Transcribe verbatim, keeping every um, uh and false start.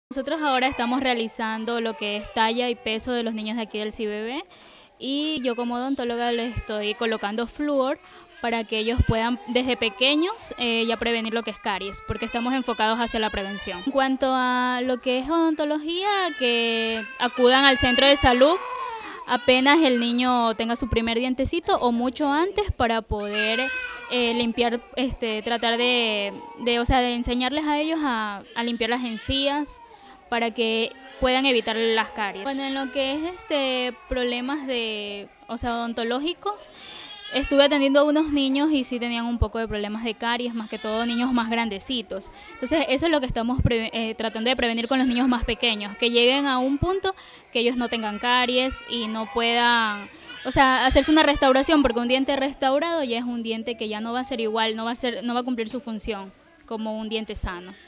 Nosotros ahora estamos realizando lo que es talla y peso de los niños de aquí del C I B B y yo como odontóloga les estoy colocando flúor para que ellos puedan desde pequeños eh, ya prevenir lo que es caries, porque estamos enfocados hacia la prevención. En cuanto a lo que es odontología, que acudan al centro de salud apenas el niño tenga su primer dientecito o mucho antes para poder eh, limpiar, este, tratar de, de, o sea, de enseñarles a ellos a, a limpiar las encías para que puedan evitar las caries. Bueno, en lo que es este problemas de, o sea, odontológicos, estuve atendiendo a unos niños y sí tenían un poco de problemas de caries, más que todo niños más grandecitos. Entonces eso es lo que estamos eh, tratando de prevenir con los niños más pequeños, que lleguen a un punto que ellos no tengan caries y no puedan, o sea, hacerse una restauración, porque un diente restaurado ya es un diente que ya no va a ser igual, no va a ser, no va a cumplir su función como un diente sano.